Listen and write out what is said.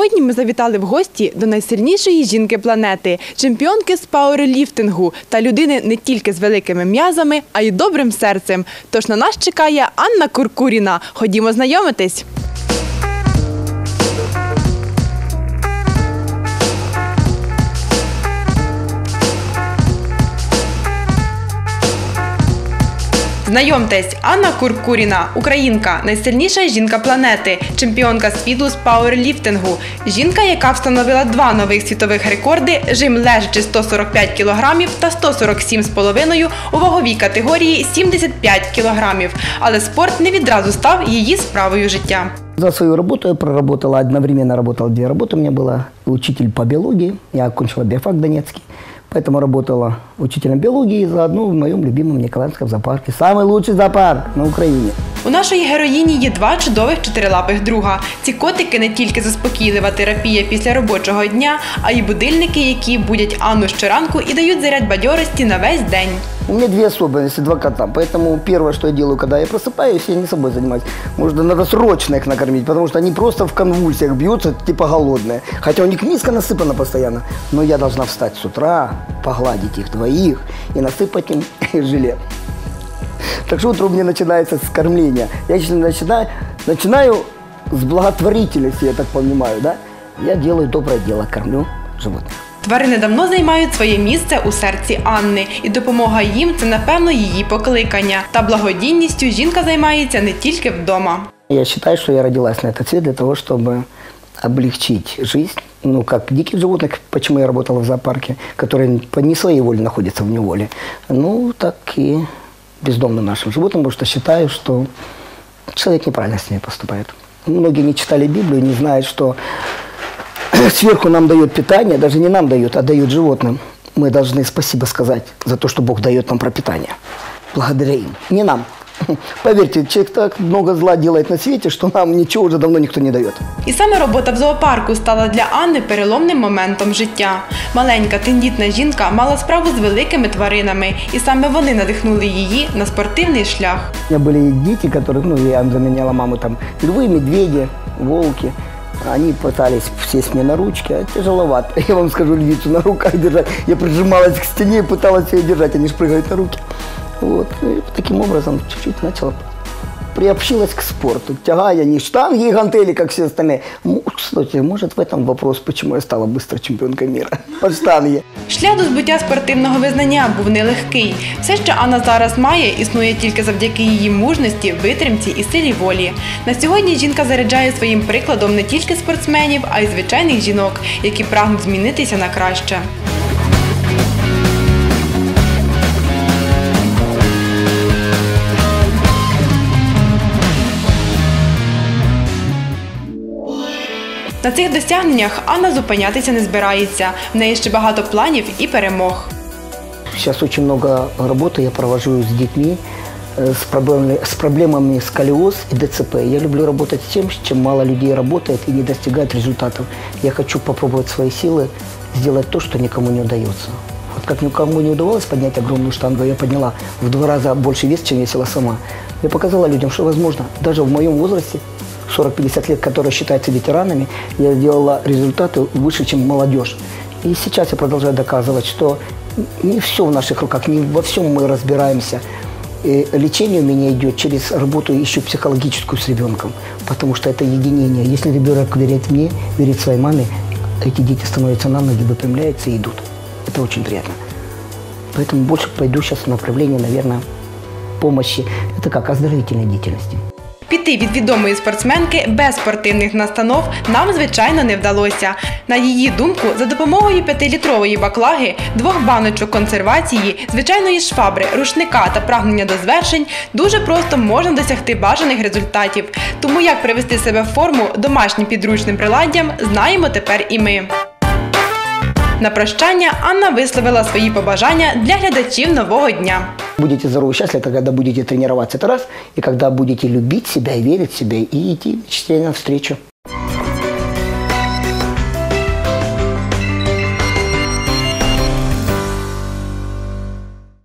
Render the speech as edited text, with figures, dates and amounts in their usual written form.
Сьогодні ми завітали в гості до найсильнішої жінки планети, чемпіонки з пауерліфтингу та людини не тільки з великими м'язами, а й добрим серцем. Тож на нас чекає Анна Куркуріна. Ходімо знайомитись. Знайомтесь, Анна Куркуріна, українка, найсильніша жінка планети, чемпіонка світу з пауерліфтингу. Жінка, яка встановила 2 нових світових рекорди – жим лежачи 145 кг та 147,5 у ваговій категорії 75 кг. Але спорт не відразу став її справою життя. За свою работу я проработала, одновременно работала 2 работы. У меня была учитель по биологии, я окончила биофак Донецкий. Поэтому работала учителем биологии и заодно в моем любимом Николаевском зоопарке. Самый лучший зоопарк на Украине. У нашої героїні є 2 чудових 4-лапих друга. Ці котики не тільки заспокійлива терапія після робочого дня, а й будильники, які будять Анну щоранку і дають заряд бадьорості на весь день. У меня 2 особенности, 2 кота. Поэтому первое, что я делаю, когда я просыпаюсь, я не собой занимаюсь. Надо срочно их накормить, потому что они просто в конвульсиях бьются, типа голодные. Хотя у них миска насыпана постоянно. Но я должна встать с утра, погладить их двоих и насыпать им желе. Так что утро у меня начинается с кормления. Я начинаю с благотворительности, я так понимаю, да? Я делаю доброе дело, кормлю животных. Тварини давно займають своє місце у серці Анни, і допомога їм – це, напевно, її покликання. Та благодійністю жінка займається не тільки вдома. Я считаю, что я родилась на этот свет для того, чтобы облегчить жизнь. Как диких животных, почему я работала в зоопарке, которые по не своей воле находятся в неволе. Так и бездомным нашим животным, потому что считаю, что человек неправильно с ними поступает. Многие не читали Библию, не знают, что сверху нам дает питание, даже не нам дает, а дает животным. Мы должны спасибо сказать за то, что Бог дает нам пропитание. Благодаря им, не нам. Поверьте, человек так много зла делает на свете, что нам ничего уже давно никто не дает. І саме робота в зоопарку стала для Анни переломним моментом життя. Маленька, тендітна жінка мала справу з великими тваринами, і саме вони надихнули її на спортивний шлях. У меня были дети, которых, я заменяла маму, львы, медведи, волки. Они пытались сесть мне на ручки, а тяжеловато. Я вам скажу, львицу на руках держать. Я прижималась к стене и пыталась ее держать, они же прыгают на руки. И таким образом чуть-чуть начала, приобщилась к спорту, тягая не штанги и гантели, как все остальные. Кстати, может в этом вопрос, почему я стала быстро чемпионкой мира. По штанге. Шлях до здобуття спортивного визнання був нелегкий. Все, що Анна зараз має, існує тільки завдяки її мужності, витримці і силі волі. На сьогодні жінка заряджає своїм прикладом не тільки спортсменів, а й звичайних жінок, які прагнуть змінитися на краще. На цих досягненнях Анна зупинятися не збирається. В неї ще багато планів і перемог. Сейчас очень много работы я провожу с детьми с проблемами сколиоз и ДЦП. Я люблю работать с тем, с чем мало людей работает и не достигает результатов. Я хочу попробовать свои силы, сделать то, что никому не удается. Как никому не удавалось поднять огромную штангу, я подняла в 2 раза больше вес, чем весила сама. Я показала людям, что возможно, даже в моем возрасте, 40-50 лет, которые считаются ветеранами, я делала результаты выше, чем молодежь. И сейчас я продолжаю доказывать, что не все в наших руках, не во всем мы разбираемся. И лечение у меня идет через работу еще психологическую с ребенком, потому что это единение. Если ребенок верит мне, верит своей маме, эти дети становятся на ноги, выпрямляются и идут. Это очень приятно. Поэтому больше пойду сейчас в направлении, наверное, помощи. Это как оздоровительной деятельности. Піти від відомої спортсменки без спортивних настанов нам, звичайно, не вдалося. На її думку, за допомогою 5-літрової баклаги, 2 баночок консервації, звичайної швабри, рушника та прагнення до звершень дуже просто можна досягти бажаних результатів. Тому як привести себе в форму домашнім підручним приладдям, знаємо тепер і ми. На прощання Анна висловила свої побажання для глядачів нового дня. Будете здоровы, счастливы, это когда будете тренироваться, это раз, и когда будете любить себя и верить в себя, и идти мечте навстречу.